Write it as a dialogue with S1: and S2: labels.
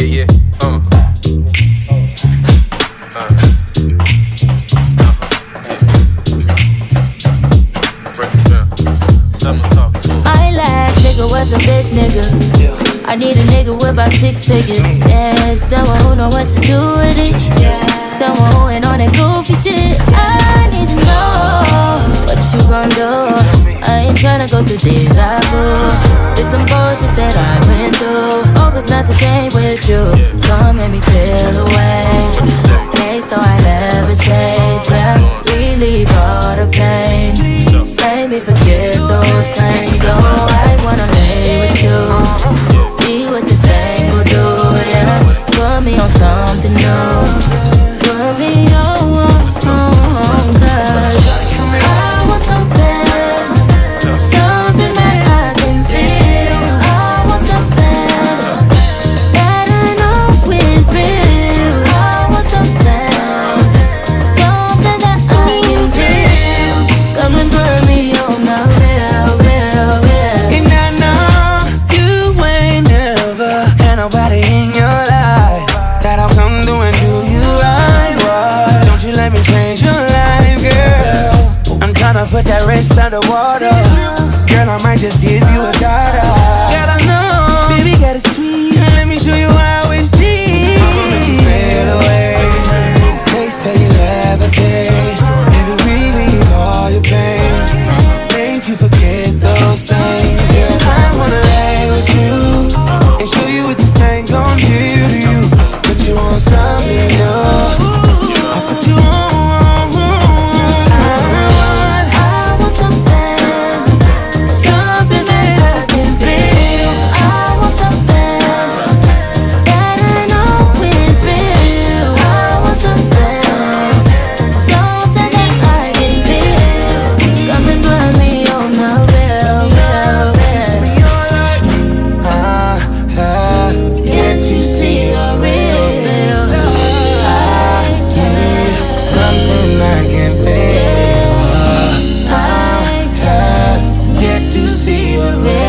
S1: yeah.
S2: My last nigga was a bitch nigga. I need a nigga with about 6 figures. Yeah, someone who know what to do with it. Someone who ain't on that goofy shit. I need to know what you gon' do. I ain't tryna go through deja vu. It's some bullshit that I went through. Hope it's not the same with you. Come make me feel away. Hey, so I never change. Yeah, relieve all the pain. Make me forget those things. Oh, I wanna lay with you. See what this thing will do. Yeah, put me on something new. Put me on, cause I want something. Something that I can feel. I want something that I know is real. I want something. Something that I can feel. Come and put me on my real.
S3: And I know you ain't never had nobody in your life that'll come through and do you right. Why don't you let me change your life, girl? I'm tryna put that wrist underwater. Girl, I might just give you a dollar. Girl, I know, baby, got it sweet. Let me show you how it feels. I'ma make you fade away. Taste till you levitate. Baby, relieve all your pain. Make you forget those things. Girl, I wanna lay with you and show you what this thing gon' do to you. Put you on something new. I put you on.
S2: I want something. Something that I can feel. I want something that I know is real. I want something. Something that I can feel. Come and put me on my real.
S3: I have yet to see a real. I need something I can feel. I have yet to see a real.